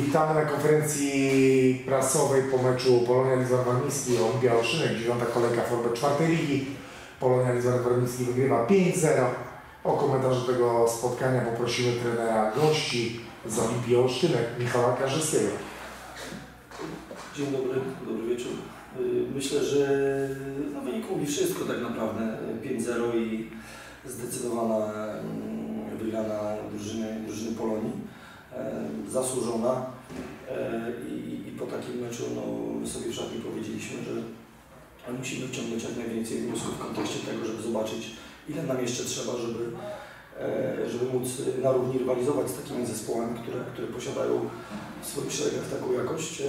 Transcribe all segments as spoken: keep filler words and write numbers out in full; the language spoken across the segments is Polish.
Witamy na konferencji prasowej po meczu Polonia Lizor Warmiński o Białoszynek, dziewiąta kolejka formy czwartej ligi. Polonia Lizor Warmiński wygrywa pięć zero. O komentarz tego spotkania poprosimy trenera gości z Olimpii Olsztynek, Michała Karzyskiego. Dzień dobry, dobry wieczór. Myślę, że no, wynik mówi wszystko tak naprawdę. pięć zero i zdecydowana wygrana drużyny, drużyny Polonii. Zasłużona. I, i po takim meczu no, my sobie w szatni powiedzieliśmy, że musimy wyciągnąć jak najwięcej wniosków w kontekście tego, żeby zobaczyć, ile nam jeszcze trzeba, żeby, żeby móc na równi rywalizować z takimi zespołami, które, które posiadają w swoich szeregach taką jakość.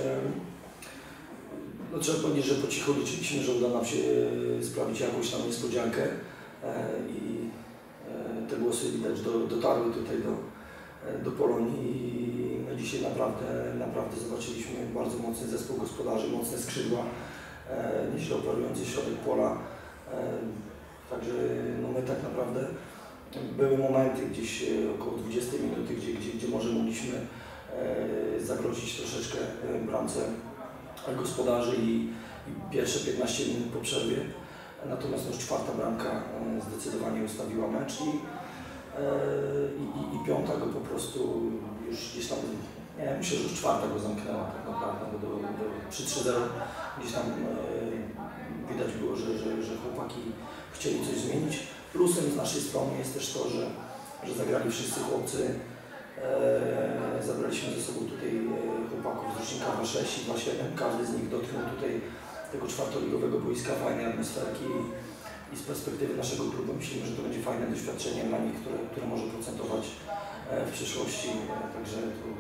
No, trzeba powiedzieć, że po cichu liczyliśmy, że uda nam się sprawić jakąś tam niespodziankę i te głosy widać do, dotarły tutaj do, do Polonii i no, dzisiaj naprawdę, naprawdę zobaczyliśmy bardzo mocny zespół gospodarzy, mocne skrzydła, nieźle operujący środek pola. Także no, my tak naprawdę były momenty gdzieś około dwudziestej minuty, gdzie, gdzie, gdzie może mogliśmy zagrozić troszeczkę bramce gospodarzy i, i pierwsze piętnaście minut po przerwie. Natomiast już czwarta bramka zdecydowanie ustawiła mecz i, i, i piąta go po prostu już gdzieś tam, nie, myślę, że już czwarta go zamknęła tak naprawdę, bo do, do, przy trzy zero gdzieś tam widać było, że, że, że chłopaki chcieli coś zmienić. Plusem z naszej strony jest też to, że, że zagrali wszyscy chłopcy. Eee, zabraliśmy ze sobą tutaj chłopaków z rocznika dwa sześć i dwa siedem. Każdy z nich dotknął tutaj tego czwartoligowego boiska, fajnej atmosferki i z perspektywy naszego klubu myślimy, że to będzie fajne doświadczenie dla nich, które, które może procentować w przyszłości. Także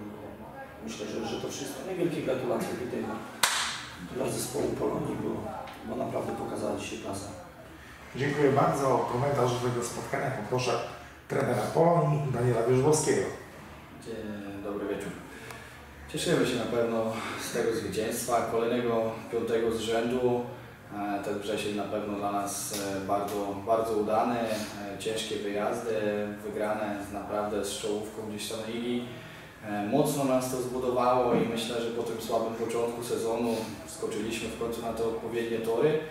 myślę, że, że to wszystko. Niewielkie gratulacje tutaj dla, dla zespołu Polonii, bo, bo naprawdę pokazała dzisiaj klasę. Dziękuję bardzo. O komentarz do tego spotkania poproszę trenera Polonii, Daniela Wierzbowskiego. Dzień dobry wieczór. Cieszymy się na pewno z tego zwycięstwa, kolejnego piątego z rzędu. Ten wrzesień na pewno dla nas bardzo, bardzo udany, ciężkie wyjazdy, wygrane naprawdę z czołówką gdzieś tam ligi. Mocno nas to zbudowało i myślę, że po tym słabym początku sezonu skoczyliśmy w końcu na te odpowiednie tory.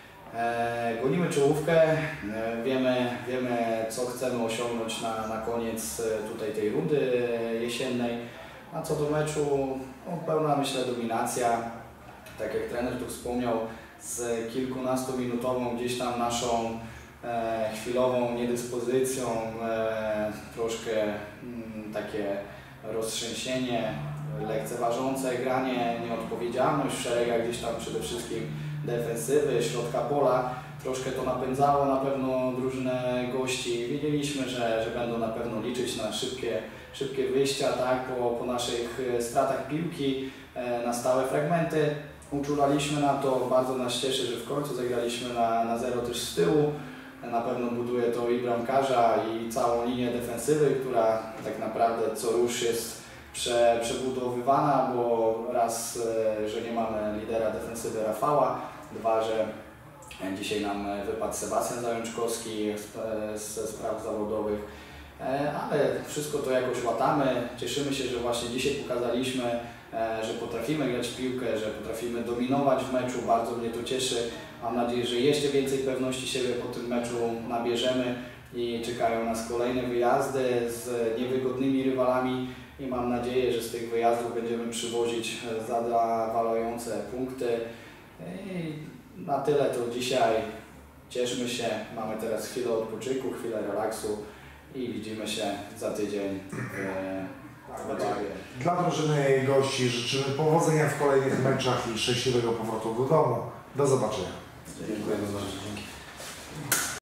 Gonimy czołówkę, wiemy, wiemy co chcemy osiągnąć na, na koniec tutaj tej rundy jesiennej. A co do meczu, no, pełna myślę dominacja, tak jak trener tu wspomniał, z kilkunastominutową gdzieś tam naszą e, chwilową niedyspozycją, e, troszkę m, takie roztrzęsienie, lekceważące granie, nieodpowiedzialność w szeregach gdzieś tam przede wszystkim defensywy, środka pola. Troszkę to napędzało na pewno drużynę gości. Wiedzieliśmy, że, że będą na pewno liczyć na szybkie, szybkie wyjścia, tak, po, po naszych stratach piłki, na stałe fragmenty. Uczulaliśmy na to, bardzo nas cieszy, że w końcu zagraliśmy na, na zero też z tyłu. Na pewno buduje to i bramkarza, i całą linię defensywy, która tak naprawdę co rusz jest prze, przebudowywana, bo raz, że nie mamy lidera defensywy Rafała, dwa, że dzisiaj nam wypadł Sebastian Zajączkowski ze spraw zawodowych, ale wszystko to jakoś łatamy. Cieszymy się, że właśnie dzisiaj pokazaliśmy, że potrafimy grać w piłkę, że potrafimy dominować w meczu. Bardzo mnie to cieszy. Mam nadzieję, że jeszcze więcej pewności siebie po tym meczu nabierzemy i czekają nas kolejne wyjazdy z niewygodnymi rywalami i mam nadzieję, że z tych wyjazdów będziemy przywozić zadowalające punkty. I na tyle to dzisiaj. Cieszmy się, mamy teraz chwilę odpoczynku, chwilę relaksu i widzimy się za tydzień w Warszawie. Dla drużyny gości życzymy powodzenia w kolejnych meczach i szczęśliwego powrotu do domu. Do zobaczenia. Dziękuję bardzo. Dzięki.